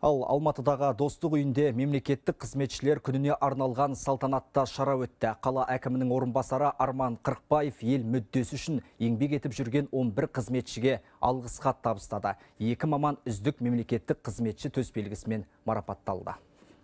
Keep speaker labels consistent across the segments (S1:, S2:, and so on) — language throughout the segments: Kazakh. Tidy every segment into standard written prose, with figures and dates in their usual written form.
S1: Ал Алматыдағы Достық үйінде мемлекеттік қызметшілер күніне арналған салтанатта шара өтті. Қала әкімінің орынбасары Арман Қырықбаев ел мүддесі үшін еңбек етіп жүрген 11 қызметшіге алғыс хат табыстады. 2 маман үздік мемлекеттік қызметші төсбелгісімен марапатталды.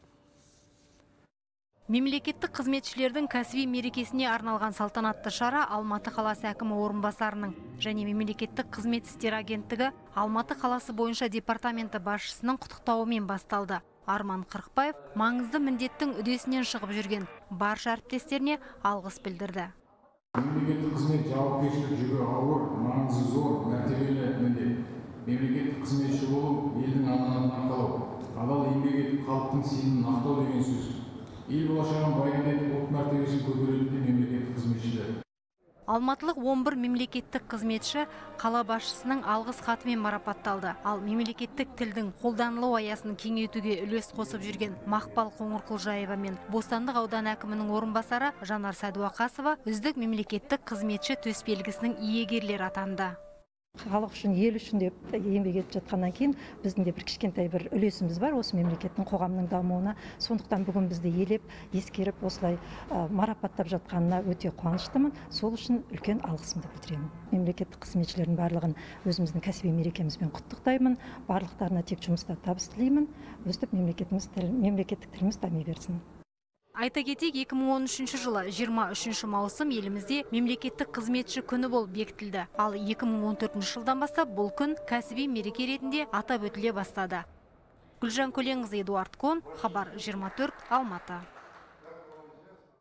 S2: Мемлекеттік қызметшілердің кәсіби мерекесіне арналған салтанатты шара Алматы қаласы әкімі орынбасарының және мемлекеттік қызмет істері агенттігі Алматы қаласы бойынша департаменті басшысының құттықтауымен басталды. Арман Қырықбаев маңызды міндеттің үдесінен шығып жүрген барша әріптестеріне алғыс білдірді.
S3: Мемлекеттік қызмет жауапкершілік жүгі ауыр, маңызы зор, мәртебелі міндет. Мемлекеттік қызметші болу елдің аманатын арқалау, адал еңбек етіп халықтың сенімін ақтау деген сөз. Ел болашағын баян етіп ұлт мәртебесін көтеретін мемлекеттік қызметшілер.
S2: Алматылық 11 мемлекеттік қызметші қала басшысының алғыс хатымен марапатталды. Ал мемлекеттік тілдің қолданылу аясын кеңейтуге үлес қосып жүрген Мақпал Қоңырқұлжаева мен Бостандық ауданы әкімінің орынбасары Жанар Сәдуақасова үздік мемлекеттік қызметші төсбелгісінің иегерлері атанды.
S4: Халық үшін, ел үшін деп еңбек етіп жатқаннан кейін біздің де бір кішкентай бір үлесіміз бар осы мемлекеттің қоғамның дамуына. Сондықтан бүгін бізді елеп, ескеріп, осылай марапаттап жатқанына өте қуаныштымын. Сол үшін үлкен алғысымды білдіремін. Мемлекеттік қызметшілердің барлығын өзіміздің кәсіби мерекемізбен құттықтаймын. Барлықтарына тек жұмыста табыс тілеймін. Өстіп мемлекеттік тіліміз дами берсін.
S2: Айта кетейік, 2013 жылы 23 маусым елімізде мемлекеттік қызметші күні болып бекітілді. Ал 2014 жылдан бастап бұл күн кәсіби мереке ретінде атап өтіле бастады. Гүлжан Көленқызы, Эдуард Кон, Хабар 24, Алматы.